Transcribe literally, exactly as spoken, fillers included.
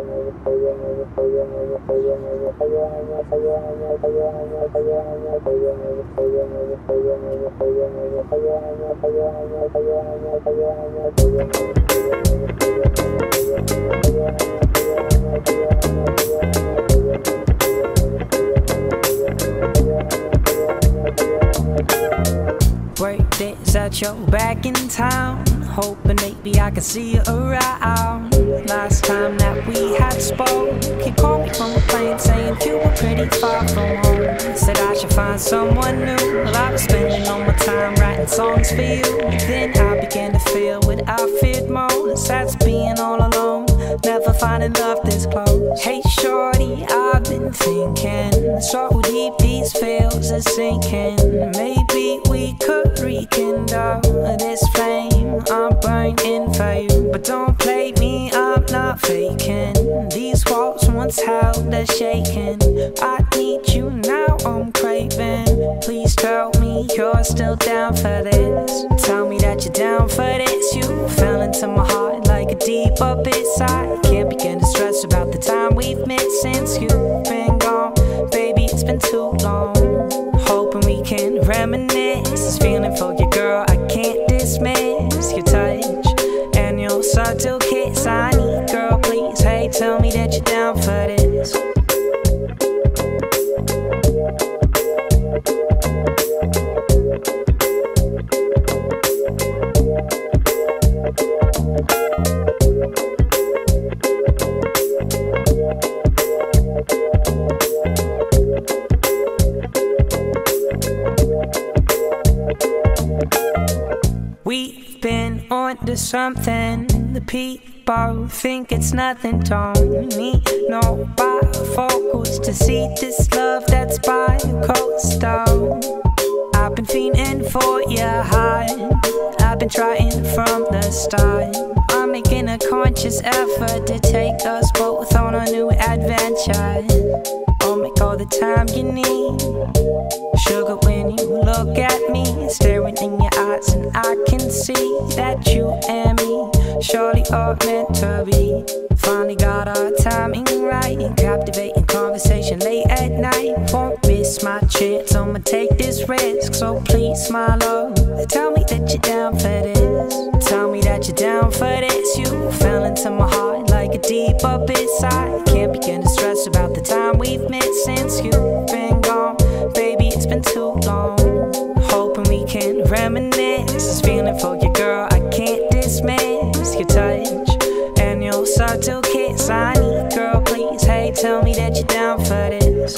Birthdays that you're back in town, hoping maybe I can see you around. Last time that we had spoke, you called me from a plane saying you were pretty far from home. Said I should find someone new. Well, I was spending all my time writing songs for you. Then I began to feel what I feared most. That's being all alone, never finding love this close. Hey shorty, I've been thinking, so deep these feels are sinking. Maybe we could rekindle this flame I'm burning for you. But don't play me, I'm not faking. These walls once held are shaking. I need you now, I'm craving. Please tell me you're still down for this. Tell me that you're down for this. You fell into my heart like a deep abyss. I can't begin to stress about the time we've missed since you've been gone. Baby, it's been too long. Hoping we can reminisce. This feeling for you, girl, I can't dismiss. Your touch and your subtle kiss. I need, girl, please, hey, tell me that you're down for this. We've been on to something. The people think it's nothing. Don't need no bifocals to see this love that's by coastal. I've been fiending for your heart. I've been trying from the start. I'm making a conscious effort to take us both on a new adventure. I'll make all the time you need. Sugar, when you look at me, staring in your eyes, and I can see that you and me surely are meant to be. Finally got our timing right, captivating conversation late at night. Won't miss my chance, I'ma take this risk. So please, my love, tell me that you're down for this. Tell me that you're down for this. You fell into my heart like a deep abyss. I can't begin to stress about the time we've missed since you've been gone. Baby, it's been too long. Hoping we can reminisce. This feeling for you, girl, I can't dismiss. Your touch and your subtle kiss. I need, girl, please, hey, tell me that you're down for this.